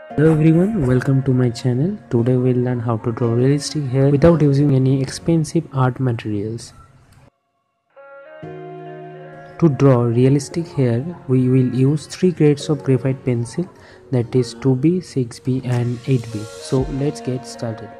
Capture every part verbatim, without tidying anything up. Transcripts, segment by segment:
Hello everyone, welcome to my channel. Today we'll learn how to draw realistic hair without using any expensive art materials. To draw realistic hair, we will use three grades of graphite pencil, that is two B, six B and eight B. So let's get started.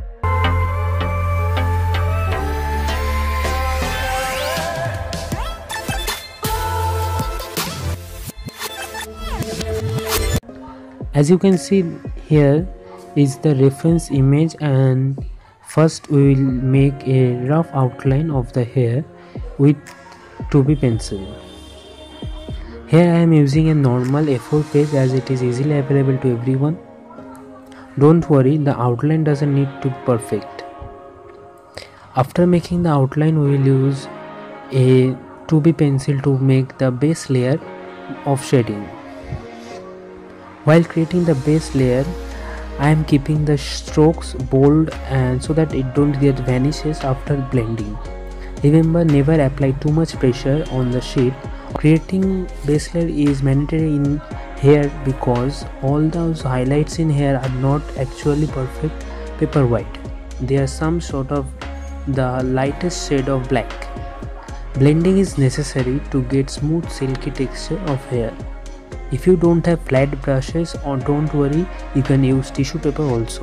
As you can see, here is the reference image, and first we will make a rough outline of the hair with two B pencil. Here I am using a normal A four page as it is easily available to everyone. Don't worry, the outline doesn't need to be perfect. After making the outline, we will use a two B pencil to make the base layer of shading. While creating the base layer, I am keeping the strokes bold and so that it don't get vanishes after blending. Remember, never apply too much pressure on the sheet. Creating base layer is mandatory in hair because all those highlights in hair are not actually perfect paper white. They are some sort of the lightest shade of black. Blending is necessary to get smooth silky texture of hair. If you don't have flat brushes, or don't worry, you can use tissue paper also.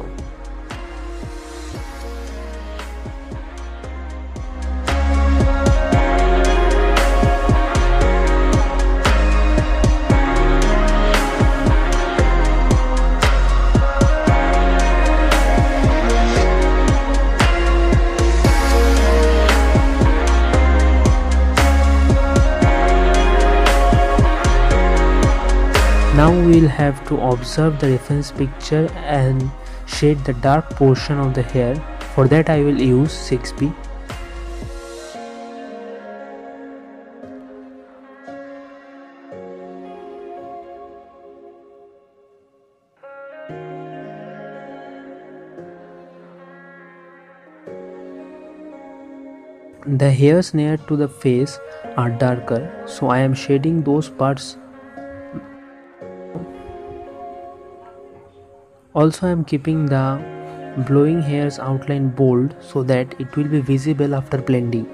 Now we will have to observe the reference picture and shade the dark portion of the hair. For that I will use six B. The hairs near to the face are darker, so I am shading those parts. Also, I am keeping the blowing hairs outline bold so that it will be visible after blending.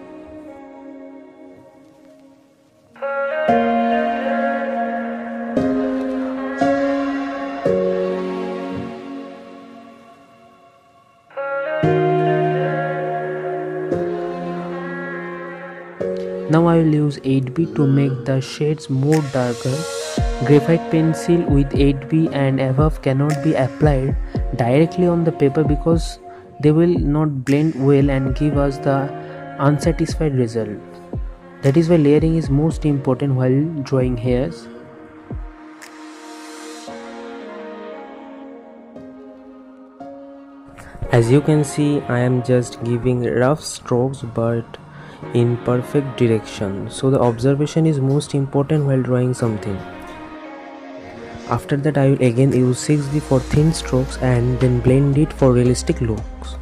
Now I will use eight B to make the shades more darker. Graphite pencil with eight B and above cannot be applied directly on the paper because they will not blend well and give us the unsatisfied result. That is why layering is most important while drawing hairs. As you can see, I am just giving rough strokes but in perfect direction. So the observation is most important while drawing something. After that I will again use six B for thin strokes and then blend it for realistic looks.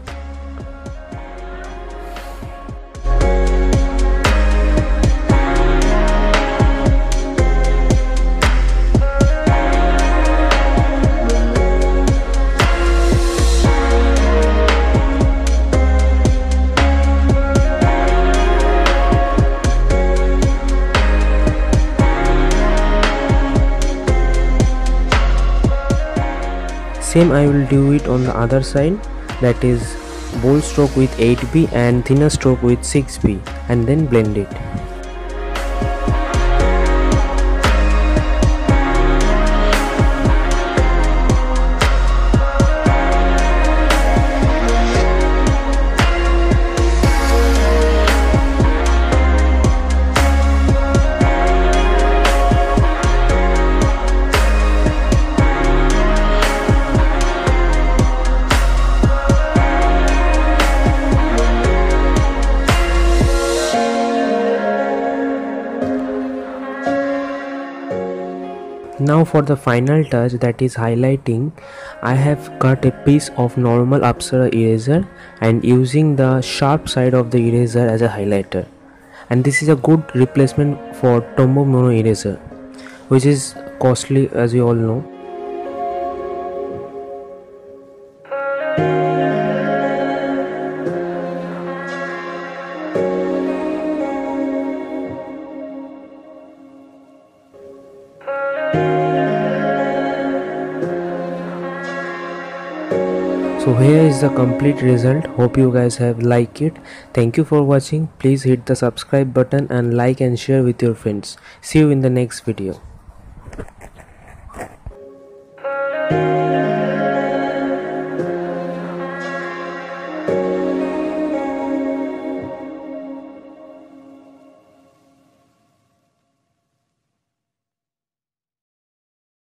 Same I will do it on the other side, that is bold stroke with eight B and thinner stroke with six B, and then blend it. Now for the final touch, that is highlighting, I have cut a piece of normal Apsara eraser and using the sharp side of the eraser as a highlighter. And this is a good replacement for Tombow mono eraser, which is costly as you all know. So here is the complete result. Hope you guys have liked it. Thank you for watching. Please hit the subscribe button and like and share with your friends. See you in the next video.